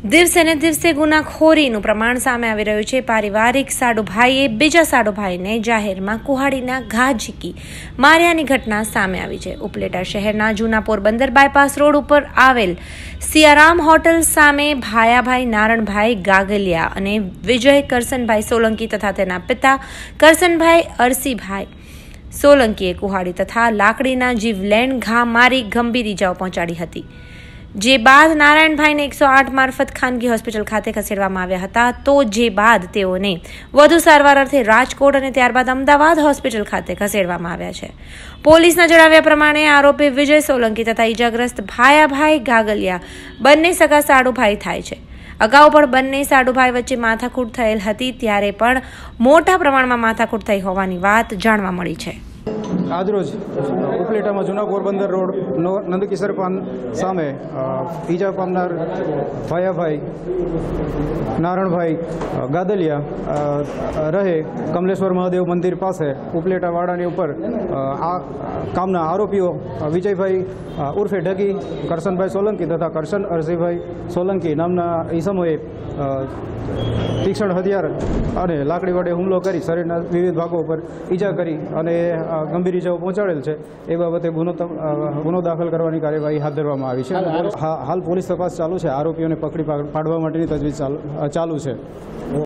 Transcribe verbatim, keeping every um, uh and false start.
દિવસે ને દિવસે ગુનાખોરીનું પ્રમાણ સામે આવી રહ્યું છે। પારિવારિક સાડુભાઈએ બીજા સાડુભાઈને જાહેરમાં કુહાડીના ઘા ઝીકી માર્યાની ઘટના સામે આવી છે। ઉપલેટા શહેરના જૂના પોરબંદર બાયપાસ રોડ ઉપર આવેલ સિયારામ હોટલ સામે ભાયાભાઈ નારણભાઈ ગાગલિયા અને વિજય કરસનભાઈ સોલંકી તથા તેના પિતા કરસનભાઈ અરસીભાઈ સોલંકીએ કુહાડી તથા લાકડીના જીવલેણ ઘા મારી ગંભીર ઇજાઓ પહોંચાડી હતી। જે બાદ નારાયણભાઈને એકસો આઠ મારફત ખાનગી હોસ્પિટલ ખાતે ખસેડવામાં આવ્યા હતા। તો જે બાદ તેઓને વધુ સારવાર અર્થે રાજકોટ અને ત્યારબાદ અમદાવાદ હોસ્પિટલ ખાતે ખસેડવામાં આવ્યા છે। પોલીસના જણાવ્યા પ્રમાણે આરોપી વિજય સોલંકી તથા ઇજાગ્રસ્ત ભાયાભાઈ ગાગલિયા બંને સગા સાડુભાઈ થાય છે। અગાઉ પણ બંને સાડુભાઈ વચ્ચે માથાકૂટ થયેલ હતી, ત્યારે પણ મોટા પ્રમાણમાં માથાકૂટ થઈ હોવાની વાત જાણવા મળી છે। આજરોજ ઉપલેટામાં જૂના પોરબંદર રોડ નંદકિશોર પાન સામે ઈજા પામનાર ભાયાભાઈ નારણભાઈ ગાદલિયા રહે કમલેશ્વર મહાદેવ મંદિર પાસે ઉપલેટા વાડાની ઉપર આ કામના આરોપીઓ વિજયભાઈ ઉર્ફે ઢગી, કરસનભાઈ સોલંકી તથા કરશન અરસીભાઈ સોલંકી નામના ઈસમોએ તીક્ષ્ણ હથિયાર અને લાકડી વડે હુમલો કરી શરીરના વિવિધ ભાગો પર ઈજા કરી અને ગંભીર ઇજાઓ પહોંચાડેલ છે। એ બાબતે ગુનો ગુનો દાખલ કરવાની કાર્યવાહી હાથ ધરવામાં આવી છે। હાલ પોલીસ તપાસ ચાલુ છે। આરોપીઓને પકડી પાડવા માટેની તજવીજ ચાલુ છે।